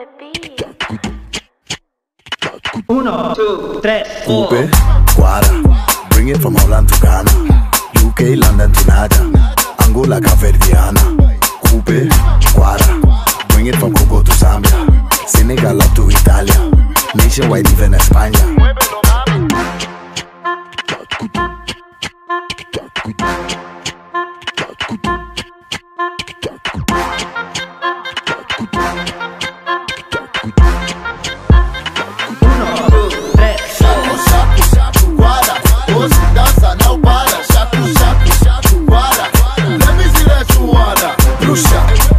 the beat. 1, 2, 3, 4. Ube, Guara, bring it from Holland to Ghana, UK, London to Naja, Angola, Caverdiana. Ube, Guara, bring it from Congo to Zambia, Senegal up to Italia, nationwide even España. Bruxa,